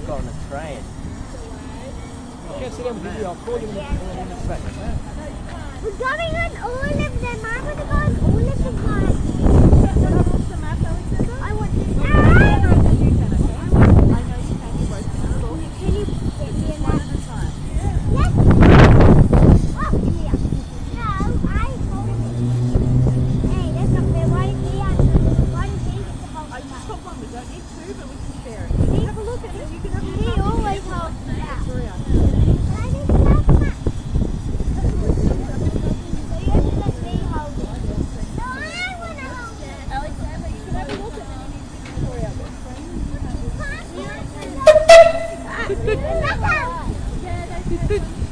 got on a train. Okay, sit down with you. I'll call you in a second. We're going on all of them. I want to go on all of the ones. I want to. I know you can. Okay. I know you can. You both can. Can you get me in one at a time? Yes. Oh, here. No, I hold it. Hey, there's not there. One here. One here. I just got one. We don't need two, but we can share it. Have a look at it. You can have a look. He always holds that. Good.